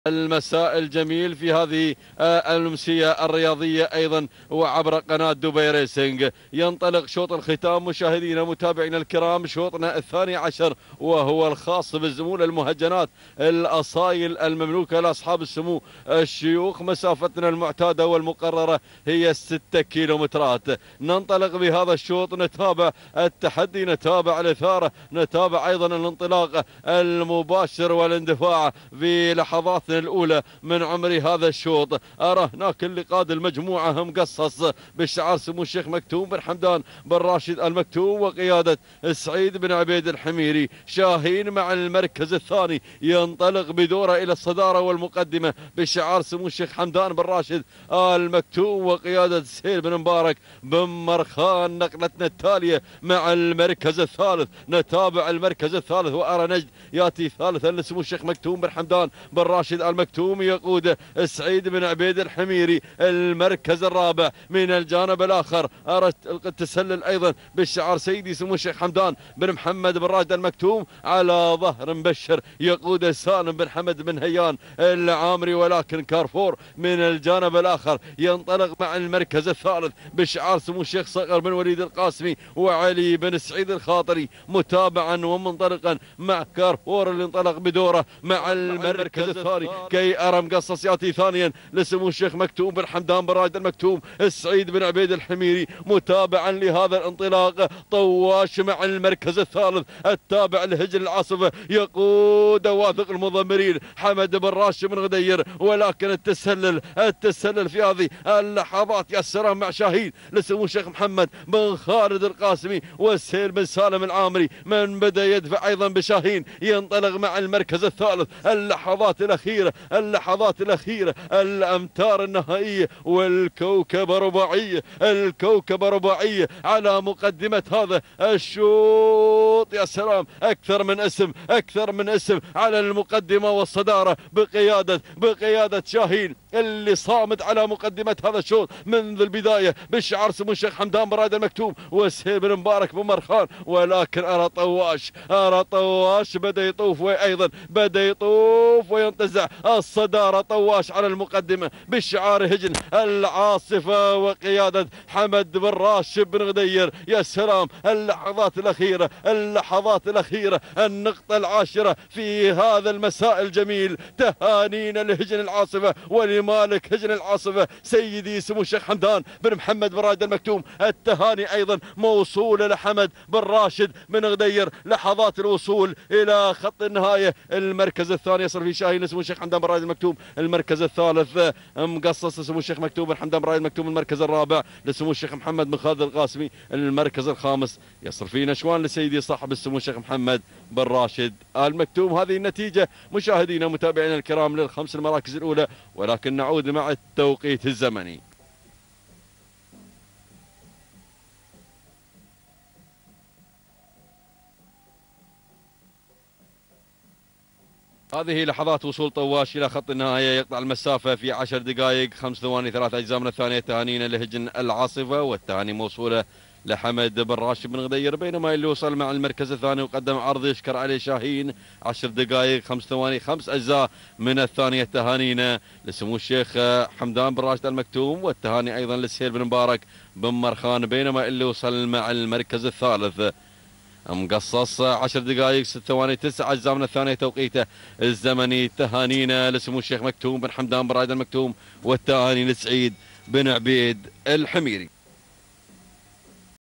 المساء الجميل في هذه الأمسية الرياضية أيضا وعبر قناة دبي ريسنج. ينطلق شوط الختام مشاهدينا متابعينا الكرام، شوطنا الثاني عشر وهو الخاص بالزمول المهجنات الأصايل المملوكة لأصحاب السمو الشيوخ. مسافتنا المعتادة والمقررة هي 6 كيلومترات. ننطلق بهذا الشوط، نتابع التحدي، نتابع الإثارة، نتابع أيضا الانطلاق المباشر والاندفاع في لحظات الأولى من عمر هذا الشوط. أرى هناك اللي قاد المجموعة مقصص بشعار سمو الشيخ مكتوم بن حمدان بن راشد المكتوم وقيادة سعيد بن عبيد الحميري. شاهين مع المركز الثاني ينطلق بدوره إلى الصدارة والمقدمة بشعار سمو الشيخ حمدان بن راشد المكتوم وقيادة سهيل بن مبارك بن مرخان. نقلتنا التالية مع المركز الثالث، نتابع المركز الثالث وأرى نجد يأتي ثالثا لسمو الشيخ مكتوم بن حمدان بن راشد المكتوم يقود سعيد بن عبيد الحميري. المركز الرابع من الجانب الآخر أرى التسلل أيضا بالشعار سيدي سمو الشيخ حمدان بن محمد بن راشد المكتوم على ظهر مبشر يقود سالم بن حمد بن هيان العامري. ولكن كارفور من الجانب الآخر ينطلق مع المركز الثالث بشعار سمو الشيخ صقر بن وليد القاسمي وعلي بن سعيد الخاطري متابعا ومنطلقا مع كارفور اللي انطلق بدوره مع المركز الثاني. كي أرى مقصص يأتي ثانيا لسمو الشيخ مكتوم بن حمدان بن راشد المكتوم سعيد بن عبيد الحميري متابعا لهذا الانطلاق. طواش مع المركز الثالث التابع لهجن العاصفة يقود واثق المضمرين حمد بن راشد بن غدير. ولكن التسلل في هذه اللحظات يا سلام مع شاهين لسمو الشيخ محمد بن خالد القاسمي وسهيل بن سالم العامري من بدا يدفع ايضا بشاهين ينطلق مع المركز الثالث. اللحظات الأخيرة الأمتار النهائية والكوكب رباعية، الكوكب رباعية على مقدمة هذا الشوط. يا سلام أكثر من اسم على المقدمة والصدارة بقيادة شاهين اللي صامد على مقدمة هذا الشوط منذ البداية بشعار سمو الشيخ حمدان بن راشد المكتوم وسهيل بن مبارك بن مرخان. ولكن أرى طواش بدأ يطوف وأيضا بدأ يطوف وينتزع الصدارة. طواش على المقدمة بشعار هجن العاصفة وقيادة حمد بن راشد بن غدير. يا سلام اللحظات الأخيرة النقطة العاشرة في هذا المساء الجميل. تهانينا لهجن العاصفة ولمالك هجن العاصفة سيدي سمو الشيخ حمدان بن محمد بن راشد المكتوم. التهاني أيضا موصولة لحمد بن راشد بن غدير. لحظات الوصول إلى خط النهاية. المركز الثاني يصل في شاهين لسمو الشيخ حمدان بن راشد المكتوم. المركز الثالث مقصص لسمو الشيخ مكتوم بن حمدان بن راشد المكتوم. المركز الرابع لسمو الشيخ محمد بن خالد القاسمي. المركز الخامس يصل في نشوان لسيدي صاحب السمو الشيخ محمد بن راشد المكتوم. هذه النتيجة مشاهدينا متابعينا الكرام للخمس المراكز الأولى. ولكن نعود مع التوقيت الزمني. هذه لحظات وصول طواش إلى خط النهاية، يقطع المسافة في 10 دقائق 5 ثواني 3 أجزاء من الثانية. تهانينا لهجن العاصفة والتهاني موصولة لحمد بن راشد بن غدير. بينما اللي وصل مع المركز الثاني وقدم عرض يشكر عليه شاهين 10 دقائق 5 ثواني 5 أجزاء من الثانية. تهانينا لسمو الشيخ حمدان بن راشد المكتوم والتهاني أيضا لسهيل بن مبارك بن مرخان. بينما اللي وصل مع المركز الثالث مقصص 10 دقائق 6 ثواني 9 أجزاء من الثانية توقيته الزمني. تهانينا لسمو الشيخ مكتوم بن حمدان بن راشد المكتوم والتهاني لسعيد بن عبيد الحميري.